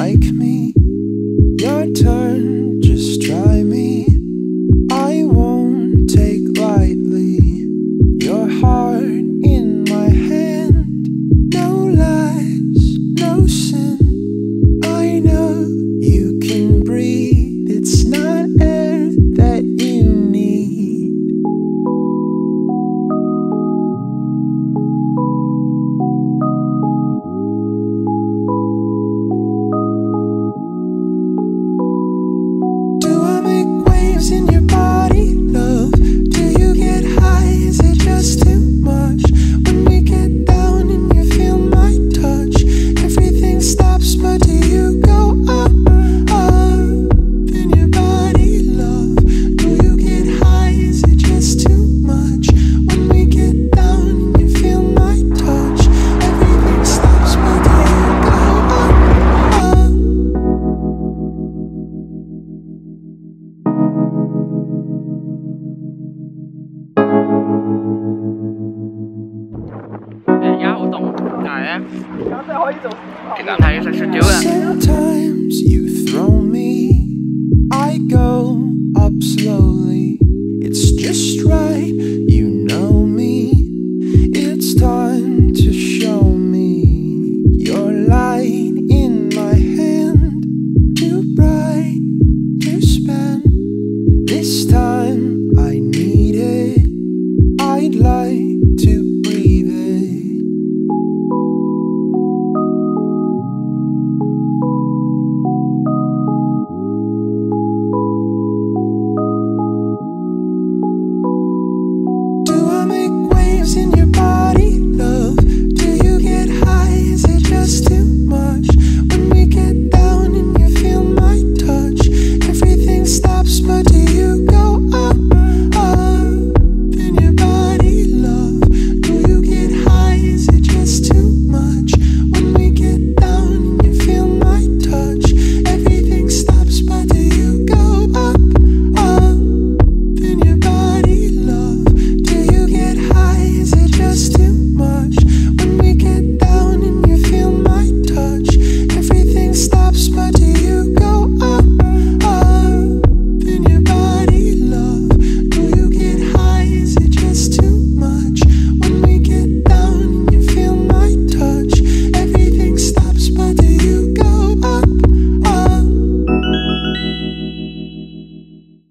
like me. Your turn, just try me. I won't take lightly your heart in my hand. No lies, no sin. I know you can breathe. It's not air that you need. Do I make waves in your body, love? Do you get high? Is it just too much? When we get down and you feel my touch, everything stops, but do you go up, up in your body, love? Do you get high? Is it just too much? When we get down and you feel my touch, everything stops, but do you go up, up? Sometimes you throw